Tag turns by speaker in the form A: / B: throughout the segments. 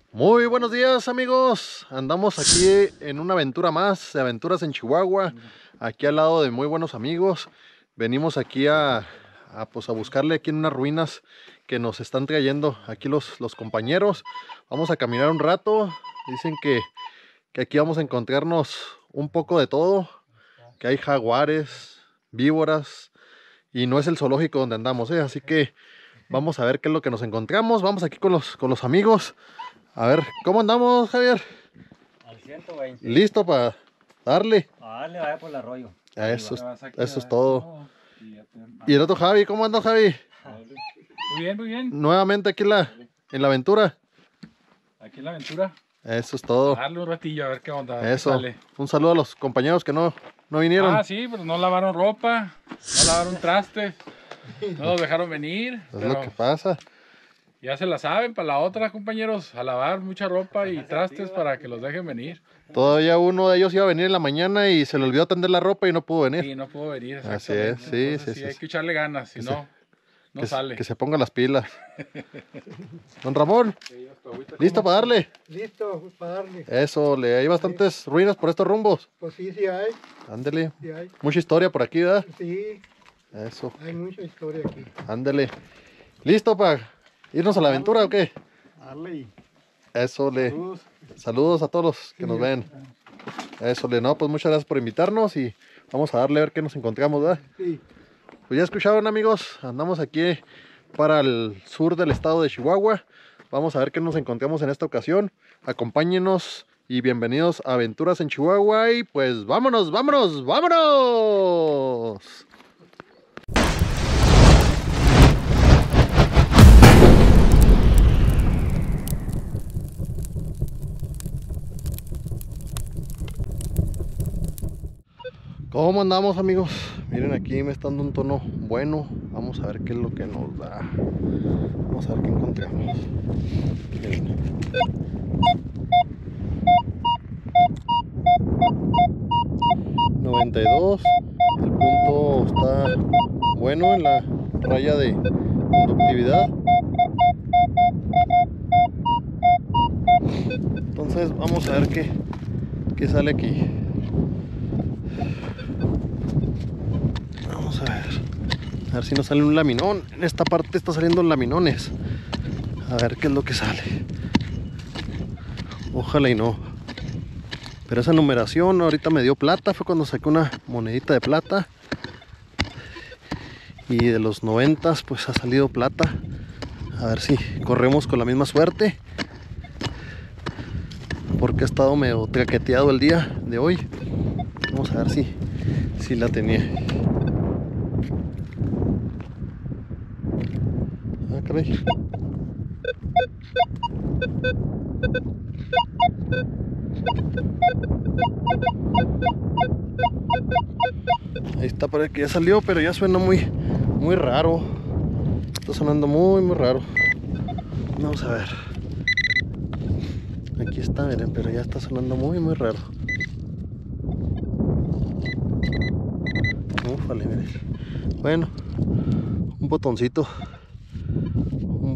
A: Muy buenos días, amigos. Andamos aquí en una aventura más de aventuras en Chihuahua, aquí al lado de muy buenos amigos. Venimos aquí pues a buscarle aquí en unas ruinas que nos están trayendo aquí los compañeros. Vamos a caminar un rato. Dicen que aquí vamos a encontrarnos un poco de todo, que hay jaguares, víboras, y no es el zoológico donde andamos, ¿eh? Así que vamos a ver qué es lo que nos encontramos. Vamos aquí con los amigos. A ver, ¿cómo andamos, Javier?
B: Al 120.
A: ¿Listo para darle?
B: A darle, vaya por el arroyo.
A: Eso
B: Arriba.
A: es todo. ¿Y el otro Javi? ¿Cómo anda, Javi?
C: Muy bien, muy bien.
A: Nuevamente aquí en la aventura.
C: Aquí en la aventura.
A: Eso es todo.
C: Darle un ratillo a ver qué onda.
A: Eso.
C: Qué sale.
A: Un saludo a los compañeros que no vinieron.
C: Ah, sí, pero no lavaron ropa, no lavaron trastes, no los dejaron venir.
A: Es
C: Pero
A: lo que pasa.
C: ya se la saben para la otra, compañeros, a lavar mucha ropa y trastes para que los dejen venir.
A: Todavía uno de ellos iba a venir en la mañana y se le olvidó tender la ropa y no pudo venir.
C: Y no pudo venir,
A: Así es,
C: exactamente.
A: sí,
C: Entonces,
A: sí.
C: hay que echarle ganas, si no, no sale.
A: Que se pongan las pilas. Don Ramón, ¿listo para darle?
D: Listo para darle.
A: Eso, hay bastantes ruinas por estos rumbos.
D: Pues sí, sí hay.
A: Ándele.
D: Sí hay.
A: Mucha historia por aquí, ¿verdad?
D: Sí,
A: Eso,
D: hay mucha historia aquí.
A: ándele. ¿Listo para irnos a la aventura o qué?
D: Darle.
A: Eso,
D: Saludos.
A: saludos a todos los que nos ven. Eso, no, pues muchas gracias por invitarnos y vamos a darle a ver qué nos encontramos, ¿verdad?
D: Sí.
A: Pues ya escucharon, amigos, andamos aquí para el sur del estado de Chihuahua. Vamos a ver qué nos encontramos en esta ocasión. Acompáñenos y bienvenidos a Aventuras en Chihuahua y pues vámonos, vámonos, vámonos. ¿Cómo andamos, amigos? Miren, aquí me está dando un tono bueno. Vamos a ver qué es lo que nos da. Vamos a ver qué encontramos. Miren. $92. El punto está bueno en la raya de conductividad. Entonces vamos a ver qué sale aquí. Vamos a ver si nos sale un laminón. En esta parte está saliendo laminones. A ver qué es lo que sale. Ojalá y no. Pero esa numeración ahorita me dio plata. Fue cuando saqué una monedita de plata. Y de los 90 pues ha salido plata. A ver si corremos con la misma suerte. Porque ha estado medio traqueteado el día de hoy. Vamos a ver si la tenía. Ah, caray. Ahí está, parece que ya salió, pero ya suena muy raro. Está sonando muy raro. Vamos a ver. Aquí está, miren, pero ya está sonando muy raro. Ufale, miren. Bueno, un botoncito. Un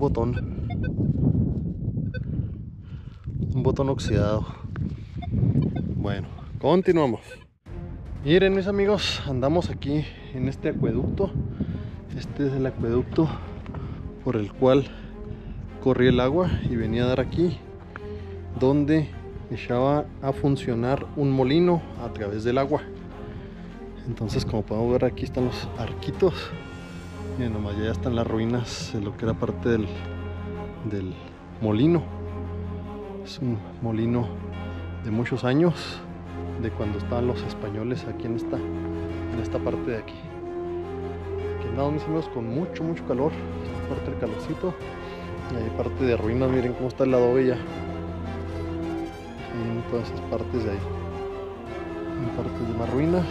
A: botón oxidado. Bueno, continuamos. Miren, mis amigos, andamos aquí en este acueducto. Este es el acueducto por el cual corría el agua y venía a dar aquí, donde echaba a funcionar un molino a través del agua. Entonces, como podemos ver, aquí están los arquitos. Miren, nomás ya están las ruinas de lo que era parte del molino. Es un molino de muchos años, de cuando estaban los españoles aquí en esta parte de aquí. Aquí andamos, mis amigos, con mucho calor. Esta parte del calorcito. Y hay parte de ruinas, miren cómo está el adobe ya. Y en todas esas partes de ahí. En partes de más ruinas.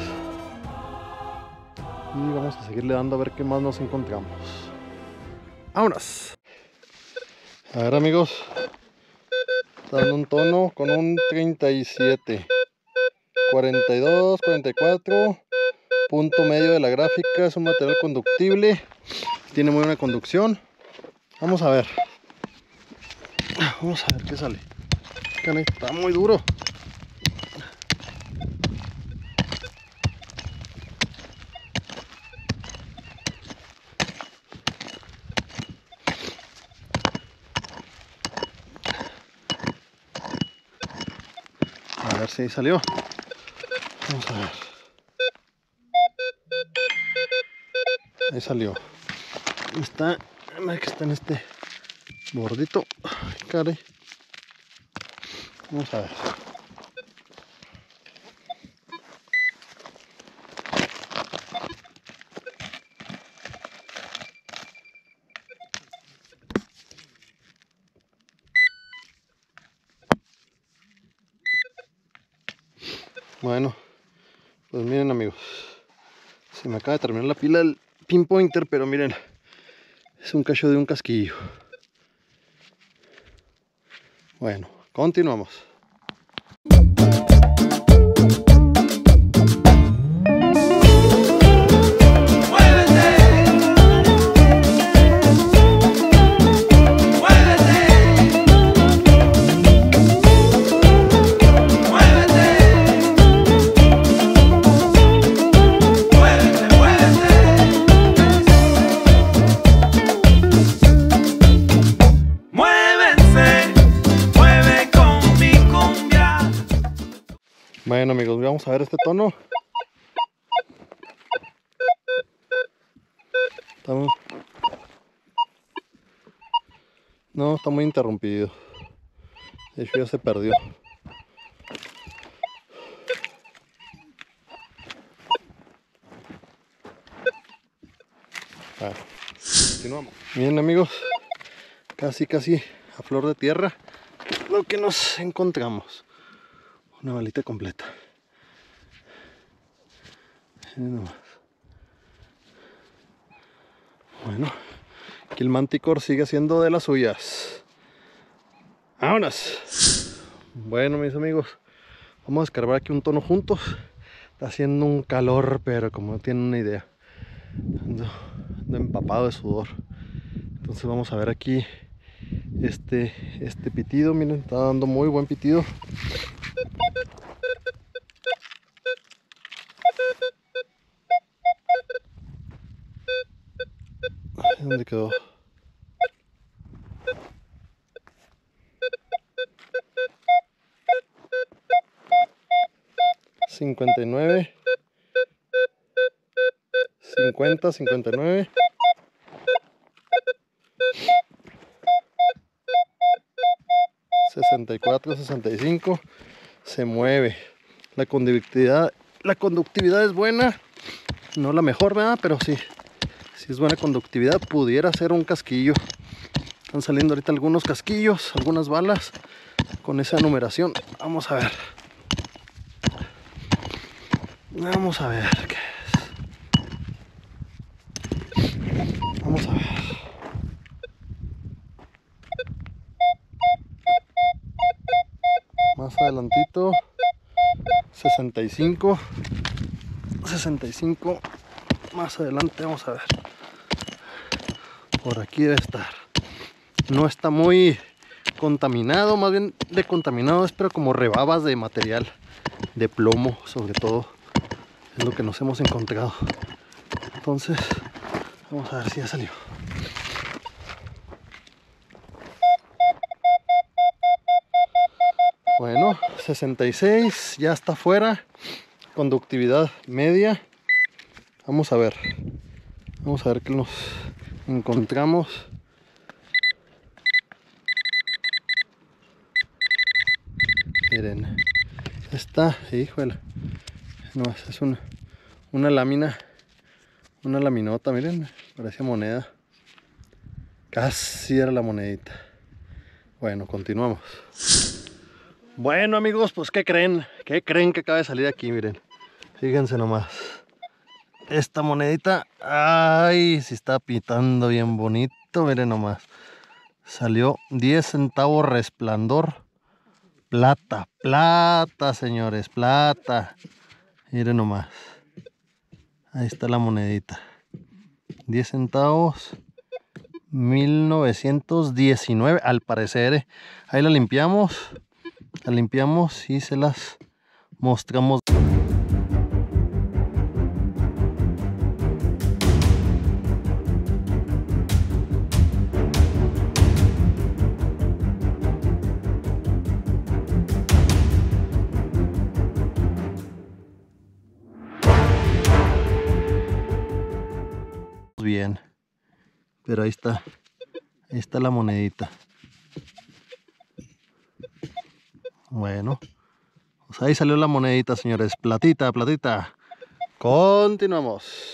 A: Y vamos a seguirle dando a ver qué más nos encontramos. ¡Vámonos! A ver, amigos. Está dando un tono con un 37. 42, 44. Punto medio de la gráfica. Es un material conductible. Tiene muy buena conducción. Vamos a ver. Vamos a ver qué sale. Caray, está muy duro. A ver si ahí salió. Vamos a ver. Ahí salió. Está, que está en este bordito. Ay, caray. Vamos a ver. Bueno, pues miren amigos, se me acaba de terminar la pila del pinpointer, pero miren, es un cacho de un casquillo. Bueno, continuamos. Bueno amigos, vamos a ver este tono. No, está muy interrumpido. De hecho ya se perdió. Bueno, continuamos. Bien amigos, casi a flor de tierra lo que nos encontramos. Una balita completa. Miren nomás. Bueno, aquí el Manticore sigue haciendo de las suyas. ¡Vámonos! Bueno mis amigos, vamos a escarbar aquí un tono juntos. Está haciendo un calor, pero como no tienen una idea, ando empapado de sudor. Entonces vamos a ver aquí este pitido. Miren, está dando muy buen pitido. ¿Dónde quedó? $59, $50, $59, $64, $65. Se mueve. La conductividad es buena. No la mejor, ¿verdad? Pero sí es buena conductividad. Pudiera ser un casquillo. Están saliendo ahorita algunos casquillos, algunas balas con esa numeración. Vamos a ver. Vamos a ver qué es. Vamos a ver. Más adelantito. 65. Más adelante vamos a ver. Por aquí debe estar. No está muy contaminado, más bien de contaminado es, pero como rebabas de material, de plomo sobre todo, es lo que nos hemos encontrado. Entonces vamos a ver si ya salió. Bueno, 66 ya está fuera, conductividad media. Vamos a ver qué nos encontramos. Miren, esta, híjole, no, es una lámina, una laminota, miren, parece moneda. Casi era la monedita. Bueno, continuamos. Bueno amigos, pues ¿qué creen? ¿Qué creen que acaba de salir aquí? Miren, fíjense nomás. Esta monedita, ay, si está pitando bien bonito, miren nomás. Salió 10 centavos resplandor. Plata, plata, señores, plata. Miren nomás. Ahí está la monedita. 10 centavos. 1919 al parecer. Ahí la limpiamos y se las mostramos. Bien, pero ahí está la monedita. Bueno, pues ahí salió la monedita, señores. Platita. Continuamos.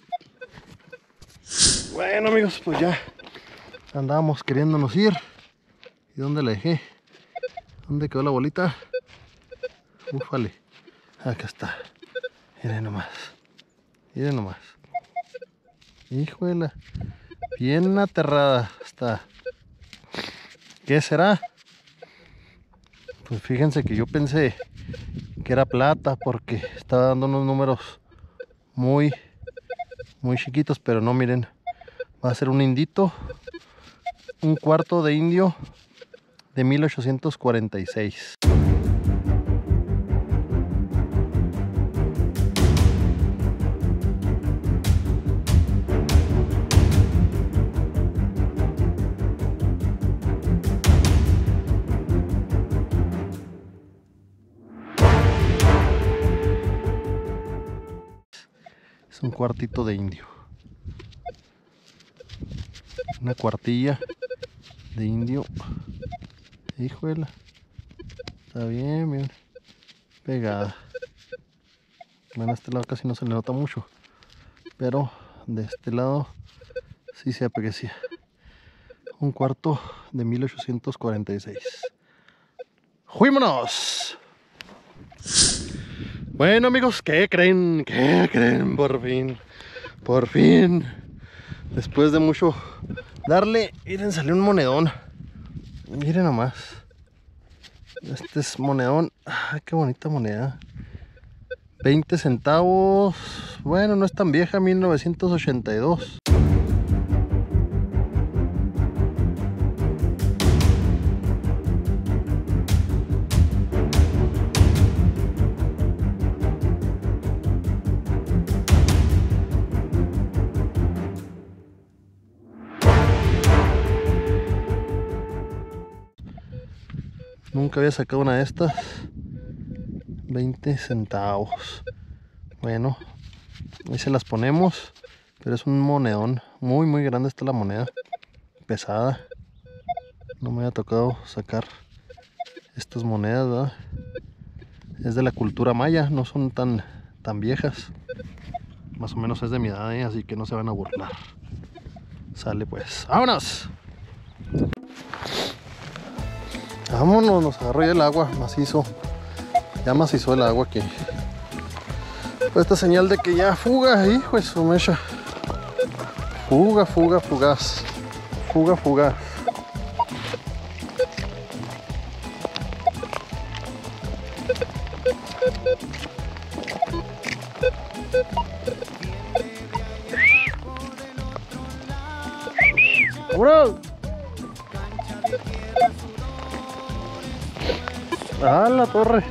A: Bueno, amigos, pues ya andábamos queriéndonos ir. ¿Y dónde la dejé? ¿Dónde quedó la bolita? Ufale. Acá está. Miren nomás. Híjole, bien aterrada está. ¿Qué será? Pues fíjense que yo pensé que era plata porque estaba dando unos números muy chiquitos, pero no, miren, va a ser un indito, un cuarto de indio de 1846. Un cuartito de indio, una cuartilla de indio. Híjole, está bien pegada. Bueno, a este lado casi no se le nota mucho, pero de este lado sí se apeguecía. Un cuarto de 1846. ¡Fuímonos! Bueno, amigos, ¿qué creen? Por fin, después de mucho darle, miren, salió un monedón. Miren nomás. Este es monedón. Ay, qué bonita moneda. 20 centavos. Bueno, no es tan vieja, 1982. Nunca había sacado una de estas. 20 centavos. Bueno, ahí se las ponemos. Pero es un monedón. Muy grande está la moneda. Pesada. No me había tocado sacar estas monedas, ¿verdad? Es de la cultura maya. No son tan viejas. Más o menos es de mi edad, ¿eh? Así que no se van a burlar. Sale pues. ¡Vámonos! Vámonos, nos agarró ya el agua macizo. Ya macizó el agua aquí. Pues esta señal de que ya fuga, hijo de su mecha. Fuga, fugaz. Fuga. ¡Vámonos! ¡Ah, la torre!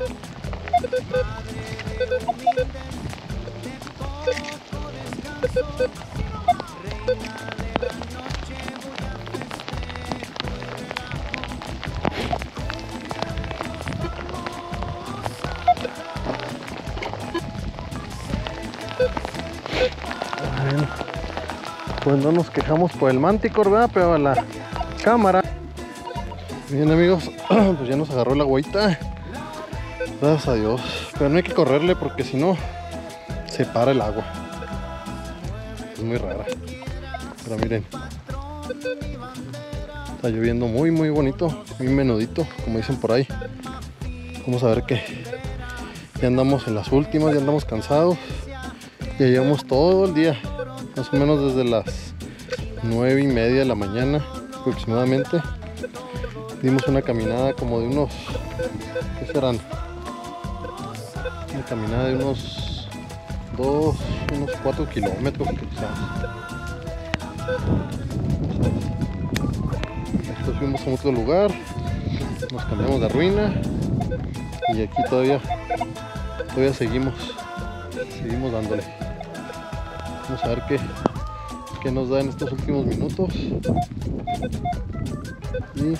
A: Bueno, pues no nos quejamos por el Manticore, ¿verdad? Pero la cámara. Bien, amigos, pues ya nos agarró la agüita. Gracias a Dios. Pero no hay que correrle porque si no se para el agua. Es muy rara. Pero miren, está lloviendo muy bonito, muy menudito, como dicen por ahí. Vamos a ver que ya andamos en las últimas, ya andamos cansados. Ya llevamos todo el día, más o menos desde las 9:30 de la mañana aproximadamente. Dimos una caminada como de unos, ¿qué serán? Una caminada de unos 4 kilómetros quizás. Entonces fuimos a otro lugar, nos cambiamos de ruina y aquí todavía seguimos dándole. Vamos a ver qué nos da en estos últimos minutos. Y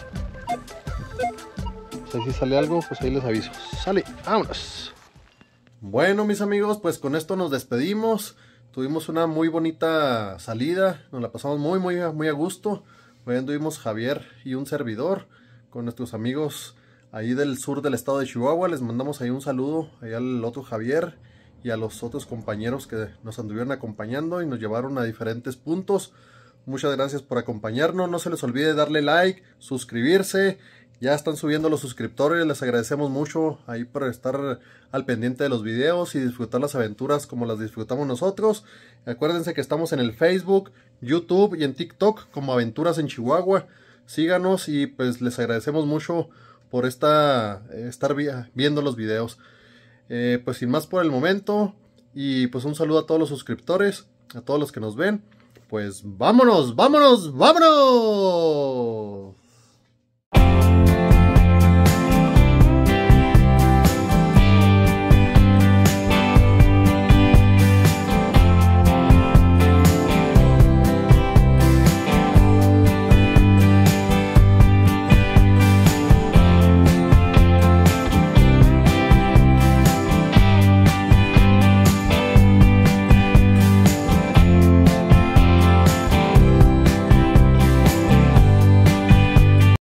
A: pues ahí si sale algo, pues ahí les aviso. Sale, vámonos. Bueno, mis amigos, pues con esto nos despedimos. Tuvimos una muy bonita salida, nos la pasamos muy a gusto. Hoy anduvimos Javier y un servidor con nuestros amigos ahí del sur del estado de Chihuahua. Les mandamos ahí un saludo ahí al otro Javier y a los otros compañeros que nos anduvieron acompañando y nos llevaron a diferentes puntos. Muchas gracias por acompañarnos. No se les olvide darle like, suscribirse. Ya están subiendo los suscriptores. Les agradecemos mucho ahí por estar al pendiente de los videos y disfrutar las aventuras como las disfrutamos nosotros. Acuérdense que estamos en el Facebook, YouTube y en TikTok como Aventuras en Chihuahua. Síganos y pues les agradecemos mucho por estar viendo los videos. Pues sin más por el momento, y pues un saludo a todos los suscriptores, a todos los que nos ven. Pues vámonos.